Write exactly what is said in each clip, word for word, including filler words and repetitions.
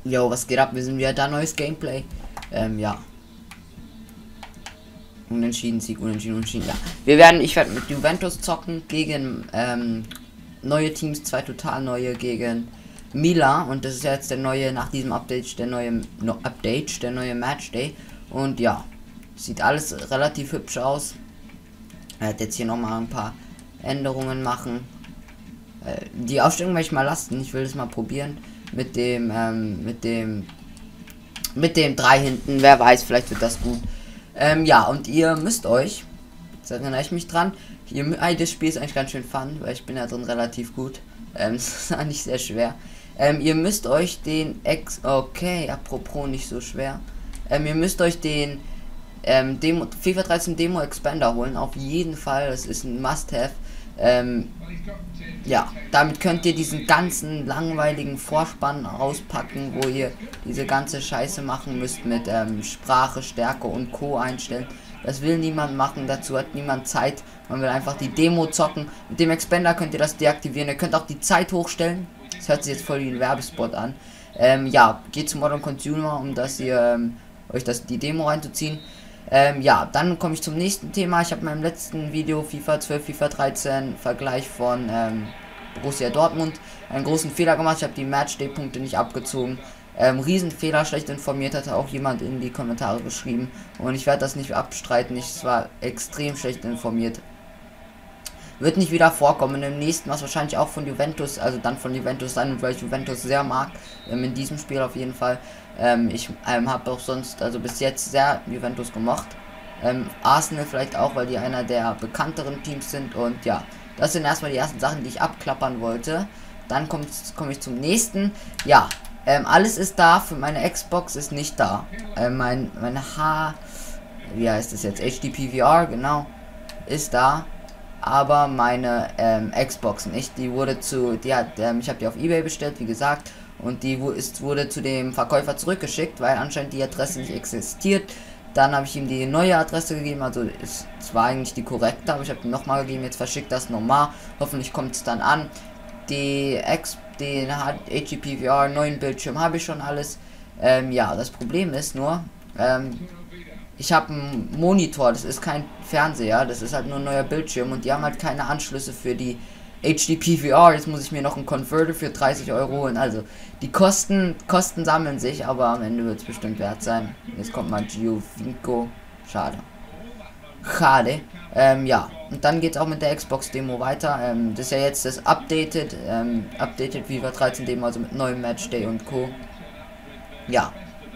Jo, was geht ab? Wir sind wieder da, neues Gameplay. Ähm, ja. Unentschieden, Sieg, unentschieden, unentschieden, ja. Wir werden, ich werde mit Juventus zocken gegen ähm, neue Teams, zwei total neue gegen Milan. Und das ist jetzt der neue, nach diesem Update, der neue no, Update, der neue Matchday. Und ja, sieht alles relativ hübsch aus. Er hat jetzt hier nochmal ein paar Änderungen machen. Äh, die Aufstellung werde ich mal lassen, ich will das mal probieren. Mit dem, ähm, mit dem, mit dem drei hinten, wer weiß, vielleicht wird das gut. Ähm, ja, und ihr müsst euch, jetzt erinnere ich mich dran, ihr, das Spiel ist eigentlich ganz schön fun, weil ich bin ja drin relativ gut. Ähm, das ist eigentlich sehr schwer. Ähm, ihr müsst euch den Ex, okay, apropos nicht so schwer. Ähm, ihr müsst euch den ähm, Demo, FIFA dreizehn Demo Expander holen, auf jeden Fall, das ist ein Must-Have. Ähm, ja, damit könnt ihr diesen ganzen langweiligen Vorspann rauspacken, wo ihr diese ganze Scheiße machen müsst mit ähm, Sprache, Stärke und Co. einstellen. Das will niemand machen, dazu hat niemand Zeit. Man will einfach die Demo zocken. Mit dem Expander könnt ihr das deaktivieren. Ihr könnt auch die Zeit hochstellen. Das hört sich jetzt voll wie ein Werbespot an. Ähm, ja, geht zu Modern Consumer, um dass ihr ähm, euch das die Demo reinzuziehen. Ähm, ja, dann komme ich zum nächsten Thema. Ich habe in meinem letzten Video FIFA zwölf, FIFA dreizehn Vergleich von ähm, Borussia Dortmund einen großen Fehler gemacht. Ich habe die Matchday-Punkte nicht abgezogen. Ähm, Riesenfehler, schlecht informiert, hatte auch jemand in die Kommentare geschrieben. Und ich werde das nicht abstreiten. Ich war extrem schlecht informiert. Wird nicht wieder vorkommen. Im nächsten, was wahrscheinlich auch von Juventus, also dann von Juventus sein, weil ich Juventus sehr mag, ähm, in diesem Spiel auf jeden Fall. Ähm, ich ähm, habe auch sonst, also bis jetzt sehr Juventus gemocht. Ähm, Arsenal vielleicht auch, weil die einer der bekannteren Teams sind. Und ja, das sind erstmal die ersten Sachen, die ich abklappern wollte. Dann komme komm ich zum nächsten. Ja, ähm, alles ist da, für meine Xbox ist nicht da. Ähm, mein, mein H, wie heißt das jetzt? H D P V R, genau, ist da. Aber meine ähm, Xbox nicht. Die wurde zu, die hat, ähm, ich habe die auf eBay bestellt, wie gesagt, und die ist, wurde zu dem Verkäufer zurückgeschickt, weil anscheinend die Adresse nicht existiert. Dann habe ich ihm die neue Adresse gegeben, also ist zwar eigentlich die korrekte, aber ich habe die nochmal gegeben, jetzt verschickt das nochmal. Hoffentlich kommt es dann an. Die X, den H D P V R, neuen Bildschirm habe ich schon alles. Ähm, ja, das Problem ist nur, ähm, ich habe einen Monitor, das ist kein Fernseher, das ist halt nur ein neuer Bildschirm und die haben halt keine Anschlüsse für die H D P V R. Jetzt muss ich mir noch einen Converter für dreißig Euro holen. Also die Kosten, Kosten sammeln sich, aber am Ende wird es bestimmt wert sein. Jetzt kommt mal Giovinco. Schade. Schade. Ähm, ja, und dann geht es auch mit der Xbox Demo weiter. Ähm, das ist ja jetzt das Updated, ähm, Updated FIFA dreizehn Demo, also mit neuem Matchday und Co. Ja.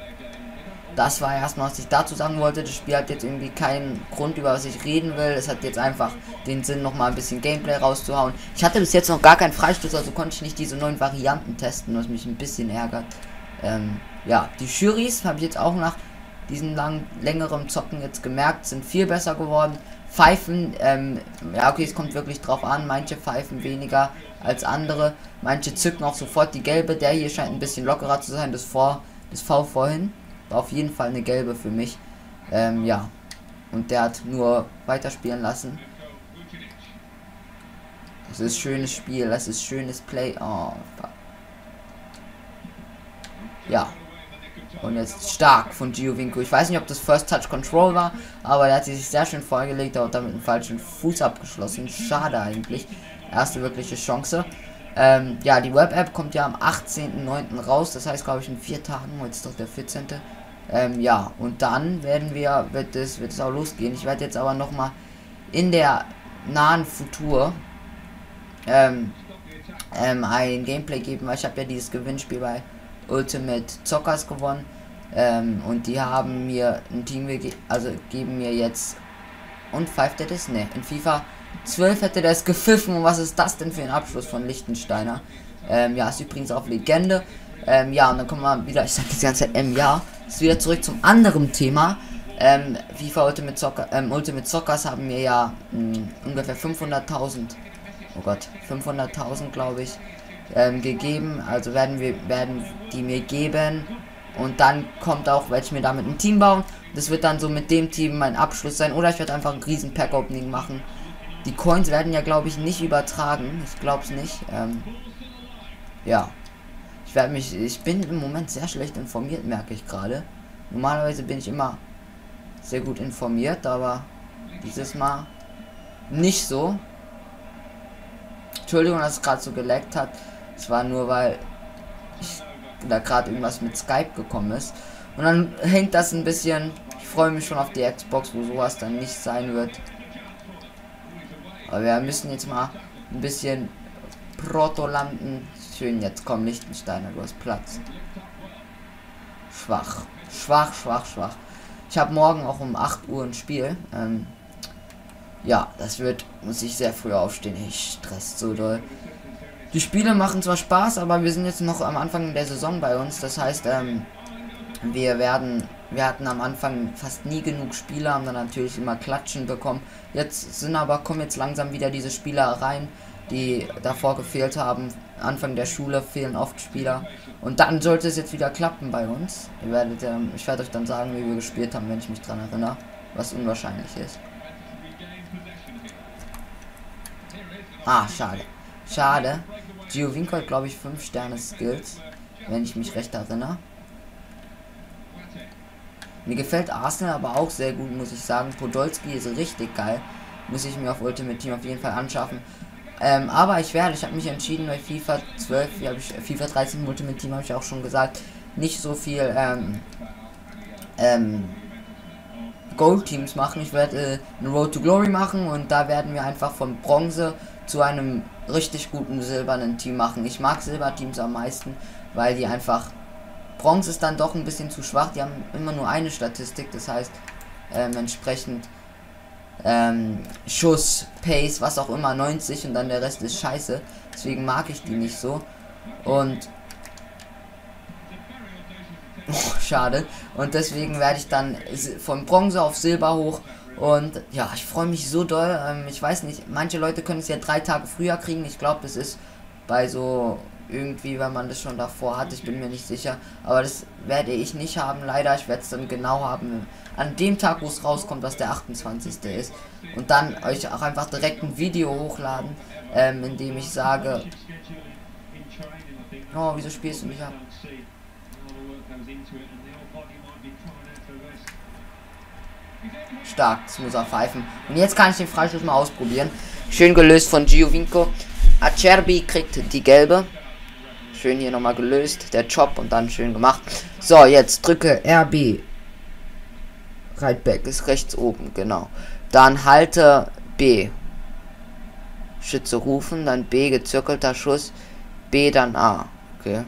Das war erstmal, was ich dazu sagen wollte. Das Spiel hat jetzt irgendwie keinen Grund, über was ich reden will. Es hat jetzt einfach den Sinn, noch mal ein bisschen Gameplay rauszuhauen. Ich hatte bis jetzt noch gar keinen Freistoß, also konnte ich nicht diese neuen Varianten testen, was mich ein bisschen ärgert. Ähm, ja, die Jurys habe ich jetzt auch nach diesem lang, längeren Zocken jetzt gemerkt, sind viel besser geworden. Pfeifen, ähm, ja okay, es kommt wirklich drauf an. Manche pfeifen weniger als andere. Manche zücken auch sofort die gelbe. Der hier scheint ein bisschen lockerer zu sein. Das, vor, das V vorhin war auf jeden Fall eine gelbe für mich. Ähm, ja. Und der hat nur weiterspielen lassen. Das ist schönes Spiel, das ist schönes Play. Oh, fuck. Ja. Und jetzt stark von Giovinco. Ich weiß nicht, ob das First Touch Control war, aber er hat sich sehr schön vorgelegt, aber damit einen falschen Fuß abgeschlossen. Schade eigentlich. Erste wirkliche Chance. Ähm, ja, die Web-App kommt ja am achtzehnten neunten raus. Das heißt, glaube ich, in vier Tagen. Heute ist doch der vierzehnte Ähm, ja, und dann werden wir, wird es, wird es auch losgehen. Ich werde jetzt aber nochmal in der nahen Futur ähm, ähm, ein Gameplay geben, weil ich habe ja dieses Gewinnspiel bei Ultimate Zockers gewonnen. Ähm, und die haben mir ein Team gegeben, also geben mir jetzt, und pfeift der das? Ne, in FIFA zwölf hätte der es gepfiffen. Und was ist das denn für ein Abschluss von Lichtensteiner? Ähm, ja, ist übrigens auf Legende. Ähm, ja, und dann kommen wir wieder, ich sag die ganze Zeit, ähm, ja, ist wieder zurück zum anderen Thema. Ähm, FIFA Ultimate Soccer, ähm, Ultimate Zockers haben mir ja mh, ungefähr fünfhunderttausend, oh Gott, fünfhunderttausend glaube ich, ähm, gegeben. Also werden wir, werden die mir geben. Und dann kommt auch, werde ich mir damit ein Team bauen. Das wird dann so mit dem Team mein Abschluss sein. Oder ich werde einfach ein riesen Pack-Opening machen. Die Coins werden ja, glaube ich, nicht übertragen. Ich glaube es nicht. Ähm, ja. Ich werde mich, ich bin im Moment sehr schlecht informiert, merke ich gerade. Normalerweise bin ich immer sehr gut informiert, aber dieses Mal nicht so. Entschuldigung, dass es gerade so geleckt hat. Es war nur, weil ich da gerade irgendwas mit Skype gekommen ist. Und dann hängt das ein bisschen. Ich freue mich schon auf die Xbox, wo sowas dann nicht sein wird. Aber wir müssen jetzt mal ein bisschen Proto landen. Schön, jetzt komm Lichtensteiner, du hast Platz. Schwach. Schwach, schwach, schwach. Ich habe morgen auch um acht Uhr ein Spiel. Ähm, ja, das wird, muss ich sehr früh aufstehen. Ich stresst so doll. Die Spiele machen zwar Spaß, aber wir sind jetzt noch am Anfang der Saison bei uns. Das heißt, ähm, wir werden, wir hatten am Anfang fast nie genug Spieler, haben dann natürlich immer Klatschen bekommen. Jetzt sind aber, kommen jetzt langsam wieder diese Spieler rein, die davor gefehlt haben. Anfang der Schule fehlen oft Spieler. Und dann sollte es jetzt wieder klappen bei uns. Ihr werdet, ähm, ich werde euch dann sagen, wie wir gespielt haben, wenn ich mich dran erinnere, was unwahrscheinlich ist. Ah, schade. Schade. Giovinco hat, glaube ich, fünf Sterne Skills, wenn ich mich recht erinnere. Mir gefällt Arsenal aber auch sehr gut, muss ich sagen. Podolski ist richtig geil. Muss ich mir auf Ultimate Team auf jeden Fall anschaffen. Ähm, aber ich werde, ich habe mich entschieden bei FIFA zwölf, wie habe ich, FIFA dreizehn Ultimate Team habe ich auch schon gesagt, nicht so viel ähm, ähm, Gold Teams machen. Ich werde äh, eine Road to Glory machen und da werden wir einfach von Bronze zu einem richtig guten silbernen Team machen. Ich mag Silberteams am meisten, weil die einfach, Bronze ist dann doch ein bisschen zu schwach, die haben immer nur eine Statistik, das heißt ähm, entsprechend ähm, Schuss, Pace, was auch immer, neunzig und dann der Rest ist scheiße. Deswegen mag ich die nicht so. Und oh, schade. Und deswegen werde ich dann von Bronze auf Silber hoch. Und ja, ich freue mich so doll. Ähm, ich weiß nicht, manche Leute können es ja drei Tage früher kriegen. Ich glaube, das ist bei so irgendwie, wenn man das schon davor hat, ich bin mir nicht sicher. Aber das werde ich nicht haben, leider. Ich werde es dann genau haben an dem Tag, wo es rauskommt, was der achtundzwanzigste ist. Und dann euch auch einfach direkt ein Video hochladen, ähm, in dem ich sage, oh, wieso spielst du nicht ab? Stark, das muss er pfeifen. Und jetzt kann ich den Freistoß mal ausprobieren. Schön gelöst von Giovinco. Acerbi kriegt die gelbe. Schön hier nochmal gelöst, der Job und dann schön gemacht. So, jetzt drücke R B. Right back ist rechts oben, genau. Dann halte B. Schütze rufen, dann B, gezirkelter Schuss. B, dann A. Okay.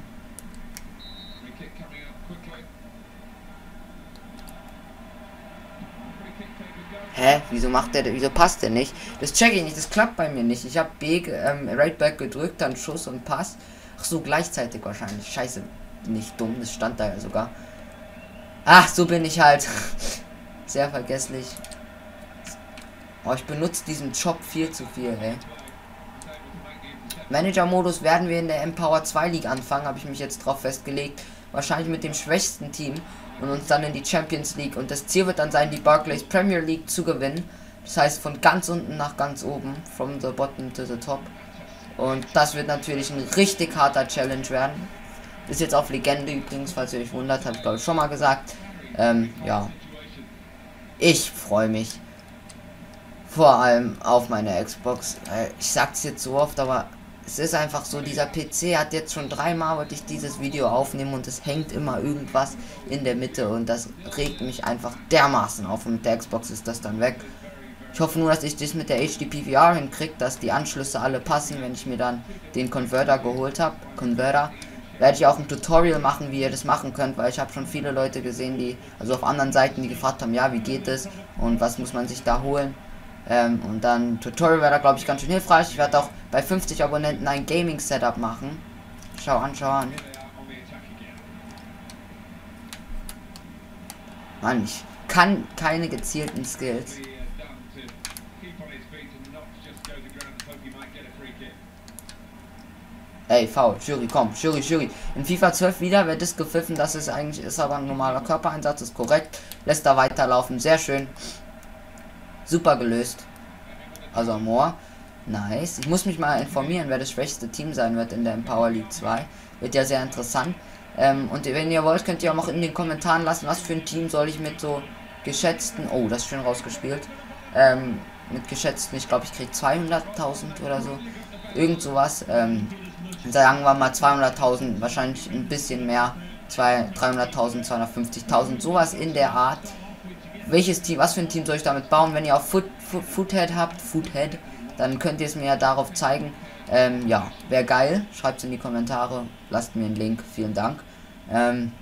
Hä? Wieso macht der, wieso passt der nicht? Das check ich nicht, das klappt bei mir nicht. Ich habe B, ähm, right back gedrückt, dann Schuss und Pass. Ach so, gleichzeitig wahrscheinlich. Scheiße, nicht dumm, das stand da ja sogar. Ach, so bin ich halt. Sehr vergesslich. Oh, ich benutze diesen Job viel zu viel, ey. Manager-Modus werden wir in der Empower zwei League anfangen, habe ich mich jetzt drauf festgelegt. Wahrscheinlich mit dem schwächsten Team und uns dann in die Champions League. Und das Ziel wird dann sein, die Barclays Premier League zu gewinnen. Das heißt, von ganz unten nach ganz oben. From the bottom to the top. Und das wird natürlich ein richtig harter Challenge werden. Ist jetzt auf Legende übrigens, falls ihr euch wundert, habe ich glaube ich schon mal gesagt. Ähm, ja. Ich freue mich. Vor allem auf meine Xbox. Ich sag's jetzt so oft, aber es ist einfach so, dieser P C hat jetzt schon dreimal, wollte ich dieses Video aufnehmen und es hängt immer irgendwas in der Mitte und das regt mich einfach dermaßen auf und mit der Xbox ist das dann weg. Ich hoffe nur, dass ich das mit der H D P V R hinkriege, dass die Anschlüsse alle passen, wenn ich mir dann den Converter geholt habe. Converter. Werde ich auch ein Tutorial machen, wie ihr das machen könnt, weil ich habe schon viele Leute gesehen, die, also auf anderen Seiten, die gefragt haben, ja, wie geht es und was muss man sich da holen. Ähm, und dann Tutorial wäre da, glaube ich, ganz schön hilfreich. Ich werde auch bei fünfzig Abonnenten ein Gaming-Setup machen. Schau an, schau an. Mann, ich kann keine gezielten Skills. Ey, faul, Jury, komm, Jury, Jury. In FIFA zwölf wieder wird das gepfiffen, das ist eigentlich, ist aber ein normaler Körpereinsatz, ist korrekt. Lässt da weiterlaufen, sehr schön. Super gelöst. Also Amor. Nice. Ich muss mich mal informieren, wer das schwächste Team sein wird in der Empower League zwei. Wird ja sehr interessant. Ähm, und wenn ihr wollt, könnt ihr auch in den Kommentaren lassen, was für ein Team soll ich mit so geschätzten... Oh, das ist schön rausgespielt. Ähm, mit geschätzten, ich glaube, ich kriege zweihunderttausend oder so. Irgend sowas. Ähm, sagen wir mal zweihunderttausend, wahrscheinlich ein bisschen mehr. dreihunderttausend, zweihundertfünfzigtausend, sowas in der Art. Welches Team, was für ein Team soll ich damit bauen? Wenn ihr auf Foot, Foot, Foothead habt, Foothead, dann könnt ihr es mir ja darauf zeigen. Ähm, ja, wäre geil. Schreibt es in die Kommentare. Lasst mir einen Link. Vielen Dank. Ähm,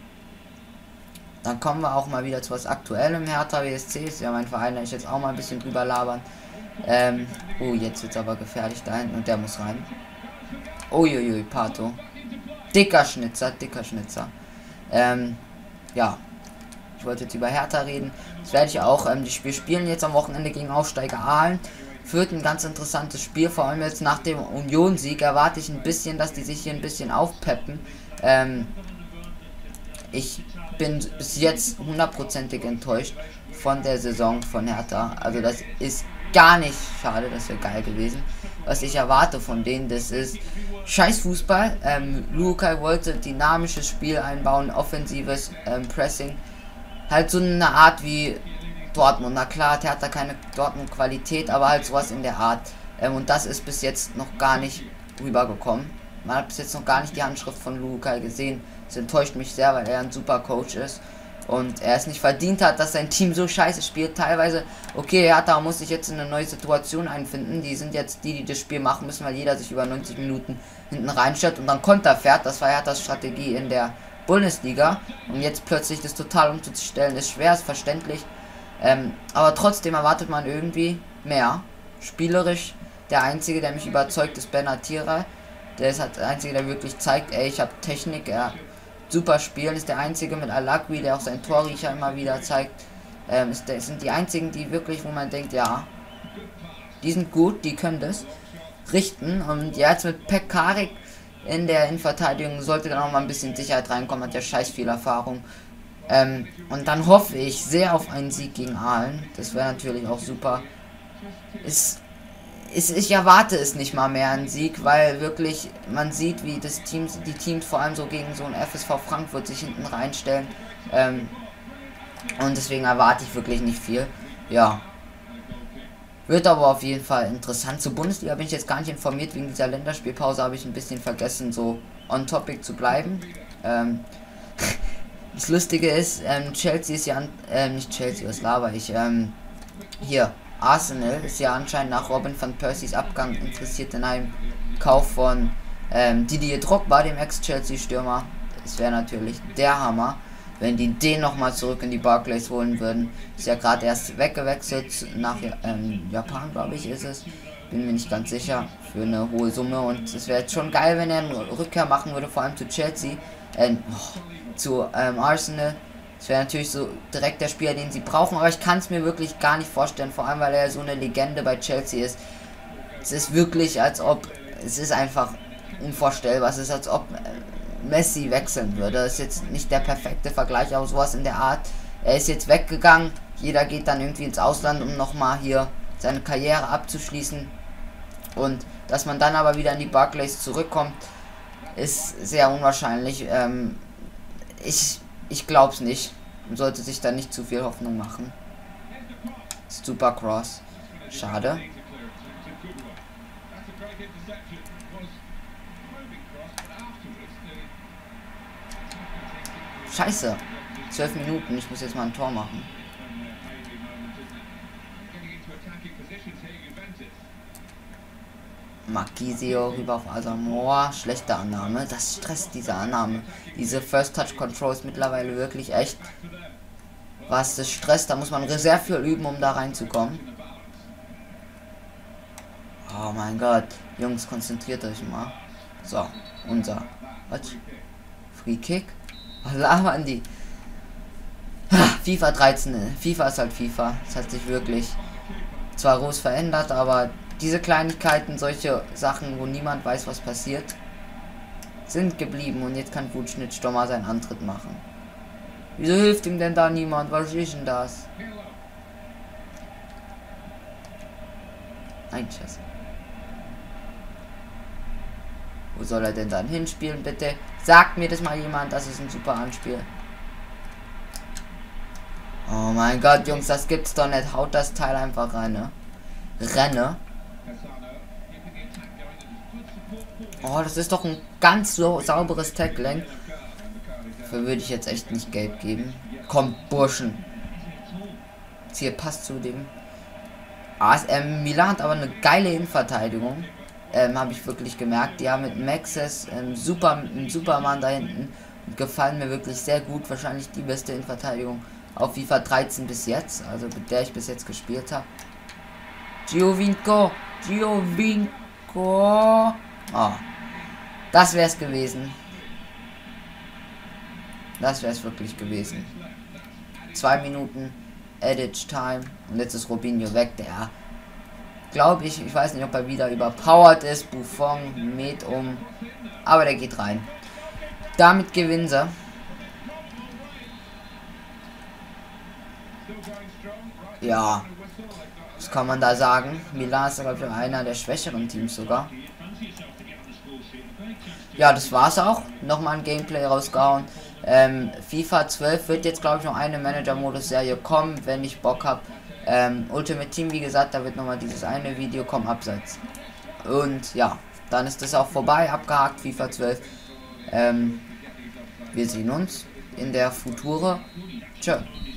dann kommen wir auch mal wieder zu was Aktuellem. Hertha B S C ist ja mein Verein, da ich jetzt auch mal ein bisschen drüber labern. Ähm, oh, jetzt wird es aber gefährlich da hinten und der muss rein. Uiuiui, Pato. Dicker Schnitzer, dicker Schnitzer. Ähm, ja. Ich wollte jetzt über Hertha reden. Das werde ich auch. Ähm, die Spiel spielen jetzt am Wochenende gegen Aufsteiger Aalen. Führt ein ganz interessantes Spiel. Vor allem jetzt nach dem Union-Sieg erwarte ich ein bisschen, dass die sich hier ein bisschen aufpeppen. Ähm, ich bin bis jetzt hundertprozentig enttäuscht von der Saison von Hertha. Also das ist gar nicht schade. Das wäre geil gewesen. Was ich erwarte von denen, das ist scheiß Fußball. Ähm, Lukai wollte dynamisches Spiel einbauen, offensives ähm, Pressing. Halt so eine Art wie Dortmund. Na klar, hat Hertha keine Dortmund-Qualität, aber halt sowas in der Art. Ähm, und das ist bis jetzt noch gar nicht rübergekommen. Man hat bis jetzt noch gar nicht die Handschrift von Lukai gesehen. Das enttäuscht mich sehr, weil er ein super Coach ist. Und er es nicht verdient hat, dass sein Team so scheiße spielt. Teilweise, okay, Hertha muss sich jetzt in eine neue Situation einfinden. Die sind jetzt die, die das Spiel machen müssen, weil jeder sich über neunzig Minuten hinten reinstellt und dann Konter fährt. Das war Herthas Strategie in der Bundesliga. Und jetzt plötzlich das total umzustellen, ist schwer, ist verständlich. Ähm, aber trotzdem erwartet man irgendwie mehr. Spielerisch, der einzige, der mich überzeugt, ist Benatira. Der ist halt der einzige, der wirklich zeigt, ey, ich habe Technik, er super spielen, ist der einzige mit Alagui, der auch sein Torriecher immer wieder zeigt. Ähm, ist der, sind die einzigen, die wirklich, wo man denkt, ja, die sind gut, die können das richten. Und jetzt mit Pekarik in der Innenverteidigung sollte dann auch mal ein bisschen Sicherheit reinkommen, hat ja scheiß viel Erfahrung. Ähm, und dann hoffe ich sehr auf einen Sieg gegen Aalen. Das wäre natürlich auch super. Ist, ist, ich erwarte es nicht mal mehr einen Sieg, weil wirklich man sieht, wie das Team, die Teams vor allem so gegen so ein F S V Frankfurt sich hinten reinstellen. Ähm, und deswegen erwarte ich wirklich nicht viel. Ja. Wird aber auf jeden Fall interessant. Zur Bundesliga bin ich jetzt gar nicht informiert. Wegen dieser Länderspielpause habe ich ein bisschen vergessen, so on topic zu bleiben. Ähm, das Lustige ist, ähm, Chelsea ist ja, äh, nicht Chelsea, was laber ich, ähm, hier, Arsenal ist ja anscheinend nach Robin van Persies Abgang interessiert in einem Kauf von ähm, Didier Drogba, dem Ex-Chelsea-Stürmer. Das wäre natürlich der Hammer, wenn die den nochmal zurück in die Barclays holen würden. Ist ja gerade erst weggewechselt nach ähm, Japan, glaube ich, ist es. Bin mir nicht ganz sicher, für eine hohe Summe. Und es wäre jetzt schon geil, wenn er eine Rückkehr machen würde, vor allem zu Chelsea, äh, oh, zu ähm, Arsenal. Das wäre natürlich so direkt der Spieler, den sie brauchen, aber ich kann es mir wirklich gar nicht vorstellen, vor allem weil er so eine Legende bei Chelsea ist. Es ist wirklich, als ob, es ist einfach unvorstellbar, es ist, als ob Messi wechseln würde. Das ist jetzt nicht der perfekte Vergleich, aber sowas in der Art. Er ist jetzt weggegangen, jeder geht dann irgendwie ins Ausland, um nochmal hier seine Karriere abzuschließen. Und dass man dann aber wieder in die Barclays zurückkommt, ist sehr unwahrscheinlich. Ähm, ich ich glaube es nicht. Man sollte sich da nicht zu viel Hoffnung machen. Super Cross. Schade. Scheiße. Zwölf Minuten. Ich muss jetzt mal ein Tor machen. Marquisio rüber auf Asamoah. Schlechte Annahme. Das stresst diese Annahme. Diese First Touch Control ist mittlerweile wirklich echt. Was das stresst, da muss man sehr viel üben, um da reinzukommen. Oh mein Gott. Jungs, konzentriert euch mal. So, unser. Was? Free Kick? Was labern die? FIFA dreizehn. FIFA ist halt FIFA. Es hat sich wirklich zwar groß verändert, aber diese Kleinigkeiten, solche Sachen, wo niemand weiß, was passiert, sind geblieben. Und jetzt kann Wutschnitt-Stommer seinen Antritt machen. Wieso hilft ihm denn da niemand? Was ist denn das? Nein, Scheiße. Wo soll er denn dann hinspielen, bitte? Sagt mir das mal jemand, das ist ein super Anspiel. Oh mein Gott, Jungs, das gibt's doch nicht. Haut das Teil einfach rein, ne? Renne. Oh, das ist doch ein ganz so sauberes Tackling. Dafür würde ich jetzt echt nicht gelb geben. Kommt, Burschen. Jetzt hier passt zu dem. Ah, ähm, Milan hat aber eine geile Innenverteidigung. Ähm, habe ich wirklich gemerkt. Die haben mit Maxes ähm, super, einen Superman da hinten. Und gefallen mir wirklich sehr gut. Wahrscheinlich die beste Innenverteidigung auf FIFA dreizehn bis jetzt. Also mit der ich bis jetzt gespielt habe. Giovinco. Giovinco. Oh. Das wäre es gewesen. Das wäre es wirklich gewesen. Zwei Minuten Edit Time. Und jetzt ist Robinho weg. Der, glaube ich, ich weiß nicht, ob er wieder überpowered ist. Buffon mäht um. Aber der geht rein. Damit gewinnen sie. Ja. Was kann man da sagen? Milan ist, glaube ich, einer der schwächeren Teams sogar. Ja, das war's auch. Nochmal ein Gameplay rausgehauen. Ähm, FIFA zwölf wird jetzt, glaube ich, noch eine Manager-Modus-Serie kommen, wenn ich Bock habe. Ähm, Ultimate Team, wie gesagt, da wird nochmal dieses eine Video kommen, abseits. Und ja, dann ist das auch vorbei, abgehakt, FIFA zwölf. Ähm, wir sehen uns in der Future. Tschö.